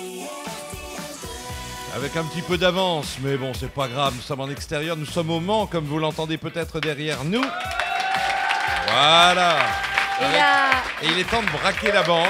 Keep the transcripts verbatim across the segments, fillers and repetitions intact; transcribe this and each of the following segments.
Avec un petit peu d'avance, mais bon, c'est pas grave, nous sommes en extérieur, nous sommes au Mans, comme vous l'entendez peut-être derrière nous. Voilà. Et, Avec... là... Et il est temps de braquer la banque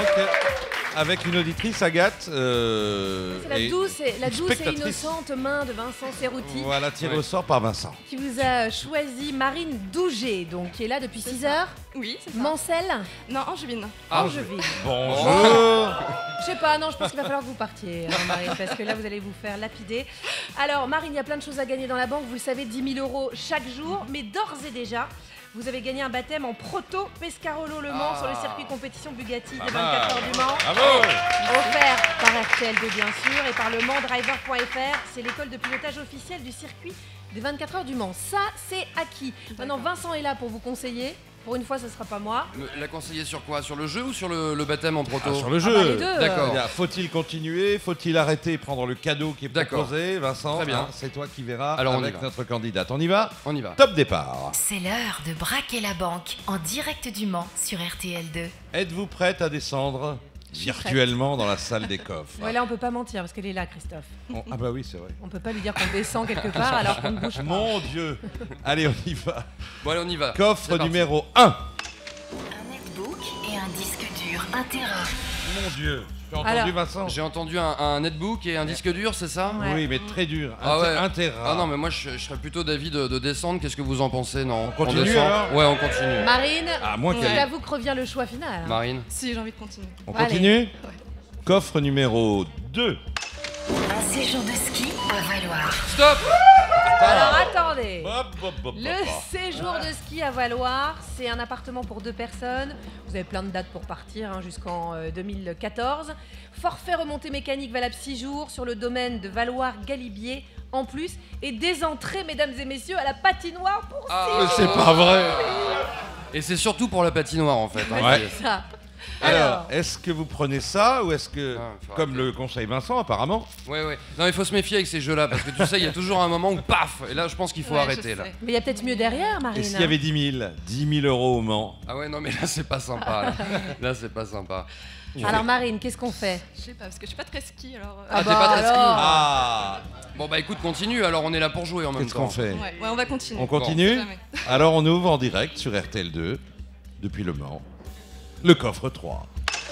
avec une auditrice, Agathe. Euh, c'est la et douce, et, la douce et spectatrice. innocente main de Vincent Cerruti. Voilà, tiré au sort par Vincent. Qui vous a choisi Marine Dougé, donc qui est là depuis six heures. Oui, c'est ça. Mancel. Non, Angevine. Ah, Angevine. Bonjour. Je sais pas, non, je pense qu'il va falloir que vous partiez, hein, Marine, parce que là, vous allez vous faire lapider. Alors, Marine, il y a plein de choses à gagner dans la banque. Vous le savez, dix mille euros chaque jour. Mais d'ores et déjà, vous avez gagné un baptême en proto Pescarolo Le Mans Ah. sur le circuit compétition Bugatti Pas des mal. vingt-quatre heures du Mans. Bravo. Offert par R T L deux, bien sûr, et par le Mans Driver point F R. C'est l'école de pilotage officielle du circuit des vingt-quatre heures du Mans. Ça, c'est acquis. Maintenant, Vincent est là pour vous conseiller. Pour une fois, ce sera pas moi. Me- La conseiller sur quoi? Sur le jeu ou sur le, le baptême en proto? Ah, sur le Ah jeu. bah, les deux. D'accord. Il y a, Faut-il continuer? Faut-il arrêter et prendre le cadeau qui est D'accord. proposé? Vincent, Très bien. hein, c'est toi qui verras Alors, on y avec va. notre candidate. On y va? On y va. Top départ. C'est l'heure de braquer la banque en direct du Mans sur R T L deux. Êtes-vous prête à descendre virtuellement dans la salle des coffres? Ouais, là, on peut pas mentir parce qu'elle est là, Christophe. On- Ah bah oui, c'est vrai. On peut pas lui dire qu'on descend quelque part alors qu'on ne bouge pas. Mon Dieu. Allez, on y va. Bon, allez, on y va. Coffre C'est parti. numéro un. Un netbook et un disque dur un téra. Mon Dieu. Tu as entendu, Alors, Vincent? J'ai entendu un, un netbook et un disque dur, c'est ça? Ouais. Oui, mais très dur. Ah ouais. Un téra. Ah non, mais moi je, je serais plutôt d'avis de, de descendre. Qu'est-ce que vous en pensez? Non. On continue, descend alors Ouais, on continue. Marine, À moins c'est qu'elle... à vous que revient le choix final. hein. Marine. Si, j'ai envie de continuer. On Allez. continue? Coffre numéro deux. Un séjour de ski à Valoir. Stop. Alors attendez. Hop, hop, hop, Le hop. séjour de ski à Valoir, c'est un appartement pour deux personnes. Vous avez plein de dates pour partir hein, jusqu'en euh, deux mille quatorze. Forfait remontée mécanique valable six jours sur le domaine de Valoir-Galibier en plus. Et des entrées, mesdames et messieurs, à la patinoire pour Ah, six Mais jours. c'est pas vrai. Et c'est surtout pour la patinoire en fait. hein. Ouais. C'est ça. Alors, Alors, est-ce que vous prenez ça ou est-ce que, Ah, faut comme arrêter. le conseille Vincent apparemment, Ouais, ouais. Non, il faut se méfier avec ces jeux-là parce que tu sais, il y a toujours un moment où paf. Et là, je pense qu'il faut Ouais, arrêter je là. sais. mais il y a peut-être mieux derrière, Marine. et s'il y avait dix mille, dix mille euros au Mans? Ah ouais, non, mais là, c'est pas sympa. Là, Là, c'est pas sympa. Alors Marine, qu'est-ce qu'on fait? Je sais pas, parce que je suis pas très ski alors. euh, Ah, t'es bah pas très ski. alors. Ah. Bon, bah écoute, continue. Alors, on est là pour jouer en même Qu'est-ce temps. qu'on fait? Ouais, ouais, on va continuer. On On continue? sait jamais. Alors on ouvre en direct sur R T L deux, depuis le Mans, le coffre trois.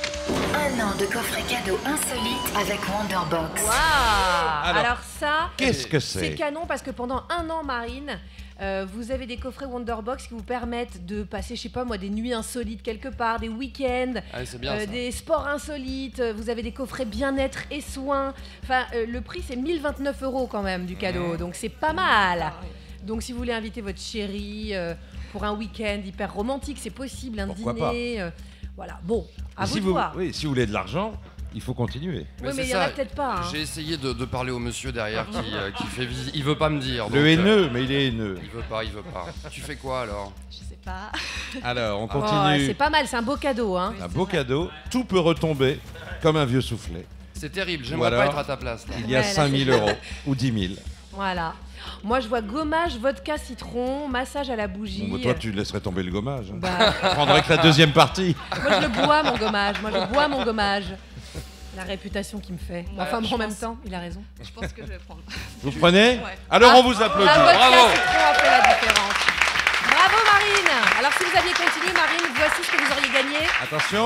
Un an de coffret cadeau insolite avec Wonderbox. Waouh. Alors, Alors ça, Qu'est-ce que c'est c'est? canon parce que pendant un an, Marine, euh, vous avez des coffrets Wonderbox qui vous permettent de passer, je sais pas moi, des nuits insolites quelque part, des week-ends, Ah, c'est bien euh, ça. des sports insolites. euh, Vous avez des coffrets bien-être et soins. Enfin, euh, le prix c'est mille vingt-neuf euros quand même du cadeau, donc c'est pas mal. Ah, oui. Donc si vous voulez inviter votre chérie euh, pour un week-end hyper romantique, c'est possible, un Pourquoi dîner. euh, voilà, bon, à Et vous si de vous, voir. oui, si vous voulez de l'argent, il faut continuer. Mais Oui, mais c'est il y en a ça. peut-être pas. hein. J'ai essayé de, de parler au monsieur derrière qui, euh, qui fait visite. Il veut pas me dire. donc, Le euh, haineux, mais il est haineux. Il veut pas, il veut pas. Tu fais quoi alors? Je sais pas. Alors, on Oh, continue. c'est pas mal, c'est un beau cadeau. Hein. Un beau cadeau, tout peut retomber comme un vieux soufflet. C'est terrible, j'aimerais Ou alors, pas être à ta place. Là. Il y a Ouais, là, cinq mille c'est- euros ou dix mille. Voilà. Moi, je vois gommage, vodka, citron, massage à la bougie. Bon, bah, toi, tu laisserais tomber le gommage. hein. Bah, Tu prendrais que la deuxième partie. moi, je le bois, mon gommage. Moi, je bois mon gommage. La réputation qu'il me fait. Ouais, Enfin, bon, je en même pense. temps, il a raison. Je pense que je vais prendre. Vous prenez? Ouais. Alors, Ah, on vous applaudit. La vodka Bravo. citron a fait la différence. Bravo, Marine. Alors, si vous aviez continué, Marine, voici ce que vous auriez gagné. Attention,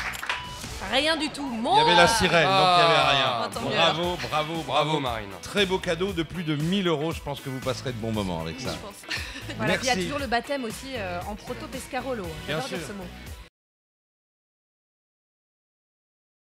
Rien du tout. Mon... il y avait la sirène, donc il n'y avait Ah, rien. tant mieux. Bravo, bravo, bravo. Bravo Marine. Très beau cadeau de plus de mille euros. Je pense que vous passerez de bons moments avec ça. Je pense. Voilà, puis il y a Merci. toujours le baptême aussi euh, en proto Pescarolo. Bien J'adore dire sûr. ce mot.